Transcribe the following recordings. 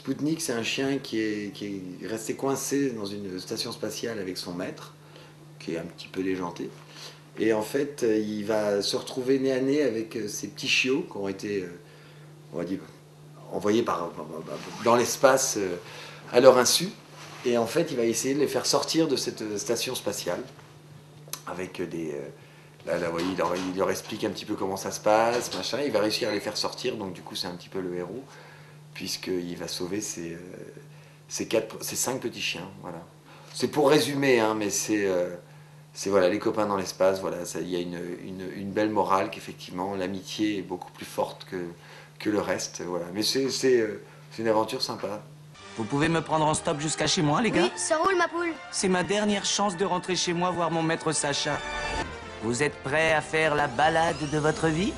Spoutnik, c'est un chien qui est resté coincé dans une station spatiale avec son maître, qui est un petit peu déjanté. Et en fait, il va se retrouver nez à nez avec ces petits chiots qui ont été, on va dire, envoyés dans l'espace à leur insu. Et en fait, il va essayer de les faire sortir de cette station spatiale avec des... Là, vous voyez, il leur explique un petit peu comment ça se passe, machin. Il va réussir à les faire sortir, donc du coup, c'est un petit peu le héros, puisqu'il va sauver ces 5 petits chiens. Voilà. C'est pour résumer, hein, mais c'est voilà, les copains dans l'espace. Voilà, il y a une belle morale qu'effectivement, l'amitié est beaucoup plus forte que le reste. Voilà. Mais c'est une aventure sympa. Vous pouvez me prendre en stop jusqu'à chez moi, les gars? Oui, ça roule, ma poule. C'est ma dernière chance de rentrer chez moi voir mon maître Sacha. Vous êtes prêts à faire la balade de votre vie?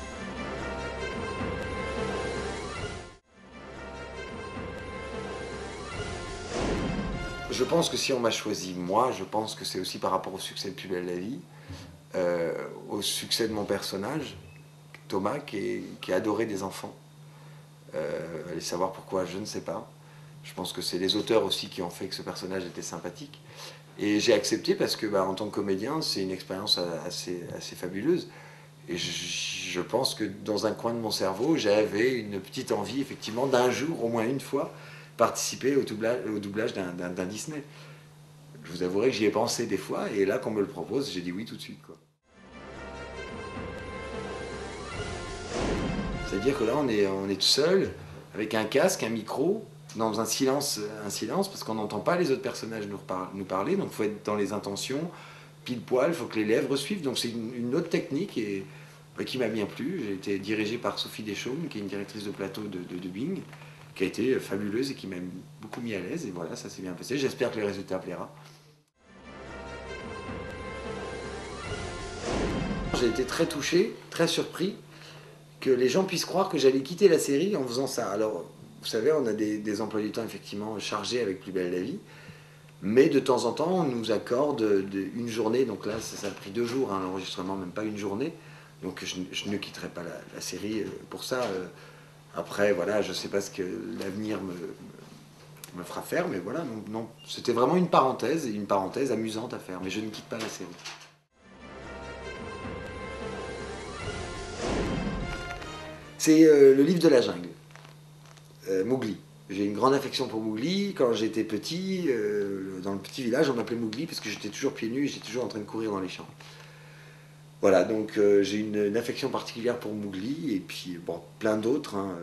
Je pense que si on m'a choisi moi, je pense que c'est aussi par rapport au succès de Plus belle la vie, au succès de mon personnage, Thomas, qui adorait des enfants. Allez savoir pourquoi, je ne sais pas. Je pense que c'est les auteurs aussi qui ont fait que ce personnage était sympathique. Et j'ai accepté parce que, en tant que comédien, c'est une expérience assez fabuleuse. Et je pense que dans un coin de mon cerveau, j'avais une petite envie, effectivement, d'un jour, au moins une fois, participer au doublage d'un Disney. Je vous avouerai que j'y ai pensé des fois, et là, qu'on me le propose, j'ai dit oui tout de suite, quoi. C'est-à-dire que là, on est tout seul, avec un casque, un micro, dans un silence parce qu'on n'entend pas les autres personnages nous parler, donc il faut être dans les intentions, pile poil, il faut que les lèvres suivent, donc c'est une autre technique qui m'a bien plu. J'ai été dirigé par Sophie Deschaumes, qui est une directrice de plateau de dubbing, qui a été fabuleuse et qui m'a beaucoup mis à l'aise, et voilà, ça s'est bien passé. J'espère que le résultat plaira. J'ai été très touché, très surpris que les gens puissent croire que j'allais quitter la série en faisant ça. Alors, vous savez, on a des emplois du temps effectivement chargés avec Plus belle la vie, mais de temps en temps, on nous accorde une journée, donc là, ça a pris 2 jours, hein, l'enregistrement, même pas une journée, donc je ne quitterai pas la série pour ça. Après, voilà, je ne sais pas ce que l'avenir me fera faire, mais voilà, non, c'était vraiment une parenthèse, et une parenthèse amusante à faire, mais je ne quitte pas la série. C'est le livre de la jungle, Mowgli. J'ai une grande affection pour Mowgli. Quand j'étais petit, dans le petit village, on m'appelait Mowgli parce que j'étais toujours pieds nus et j'étais toujours en train de courir dans les champs. Voilà, donc j'ai une affection particulière pour Mowgli et puis bon, plein d'autres. Hein.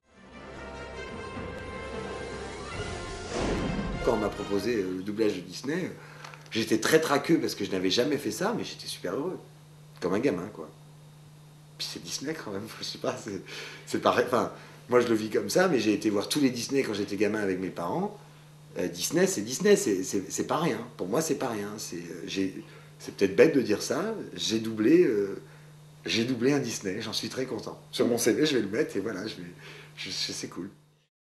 Quand on m'a proposé le doublage de Disney, j'étais très traqueux parce que je n'avais jamais fait ça, mais j'étais super heureux. Comme un gamin, quoi. Puis c'est Disney quand même, je sais pas, c'est pareil. Enfin, moi je le vis comme ça, mais j'ai été voir tous les Disney quand j'étais gamin avec mes parents. Disney, c'est pas rien. Pour moi, c'est pas rien. C'est peut-être bête de dire ça. J'ai doublé un Disney, j'en suis très content. Sur mon CV, je vais le mettre et voilà, c'est cool.